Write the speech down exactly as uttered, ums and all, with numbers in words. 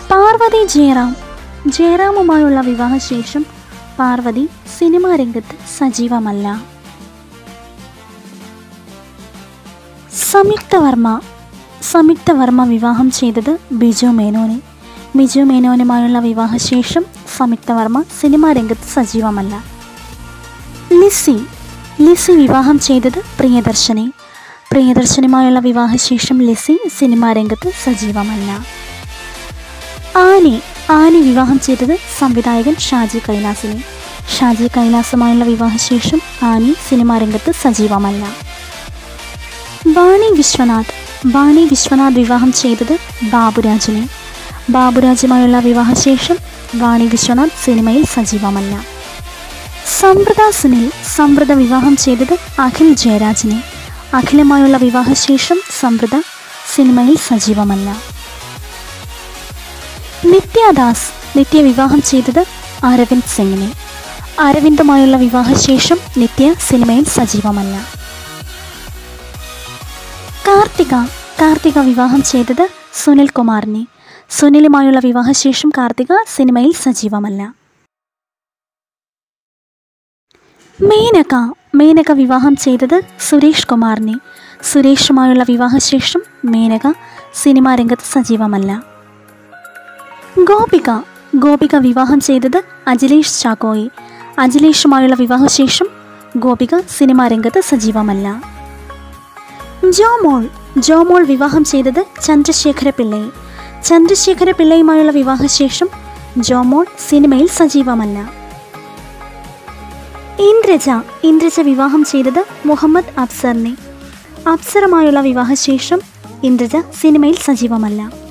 പാർവതി ജയറാം. ജയറാമുമായുള്ള വിവാഹശേഷം പാർവതി സിനിമാ രംഗത്ത് സജീവമല്ല. സംയുക്ത വർമ്മ. സംയുക്ത വർമ്മ വിവാഹം ചെയ്തത് ബിജു മേനോനെ. ബിജു മേനോനുമായുള്ള വിവാഹശേഷം സംയുക്ത വർമ്മ സിനിമാ രംഗത്ത് സജീവമല്ല. ലിസി. ലിസി വിവാഹം ചെയ്തത് പ്രിയദർശനെ. പ്രിയദർശനുമായുള്ള വിവാഹശേഷം ലിസി സിനിമാ രംഗത്ത് സജീവമല്ല. ആനി. ആനി വിവാഹം ചെയ്തത് സംവിധായകൻ ഷാജി കൈലാസിനെ. ഷാജി കൈലാസുമായുള്ള വിവാഹശേഷം ആനി സിനിമാ രംഗത്ത് സജീവമല്ല. വാണി വിശ്വനാഥ്. വാണി വിശ്വനാഥ് വിവാഹം ചെയ്തത് ബാബുരാജിനെ. ബാബുരാജുമായുള്ള വിവാഹശേഷം വാണി വിശ്വനാഥ് സിനിമയിൽ സജീവമല്ല. സംവൃത സുനിൽ. സംവൃത വിവാഹം ചെയ്തത് അഖിൽ ജയരാജിനെ. അഖിലുമായുള്ള വിവാഹശേഷം സംവൃത സിനിമയിൽ സജീവമല്ല. നിത്യദാസ്. നിത്യ വിവാഹം ചെയ്തത് അരവിന്ദ് സിംഗിനെ. അരവിന്ദുമായുള്ള വിവാഹശേഷം നിത്യ സിനിമയിൽ സജീവമല്ല. കാർത്തിക. കാർത്തിക വിവാഹം ചെയ്തത് സുനിൽ കുമാറിനെ. സുനിലുമായുള്ള വിവാഹശേഷം കാർത്തിക സിനിമയിൽ സജീവമല്ല. മേനക. മേനക വിവാഹം ചെയ്തത് സുരേഷ് കുമാറിനെ. സുരേഷുമായുള്ള വിവാഹശേഷം മേനക സിനിമാ രംഗത്ത് സജീവമല്ല. ഗോപിക. ഗോപിക വിവാഹം ചെയ്തത് അജിലേഷ് ചാക്കോയെ. അജിലേഷുമായുള്ള വിവാഹശേഷം ഗോപിക സിനിമാ രംഗത്ത് സജീവമല്ല. ജോമോൾ. ജോമോൾ വിവാഹം ചെയ്തത് ചന്ദ്രശേഖര പിള്ളയെ. ചന്ദ്രശേഖര പിള്ളയുമായുള്ള വിവാഹശേഷം ജോമോൾ സിനിമയിൽ സജീവമല്ല. ഇന്ദ്രജ. ഇന്ദ്രജ വിവാഹം ചെയ്തത് മുഹമ്മദ് അഫ്സറിനെ. അഫ്സറുമായുള്ള വിവാഹശേഷം ഇന്ദ്രജ സിനിമയിൽ സജീവമല്ല.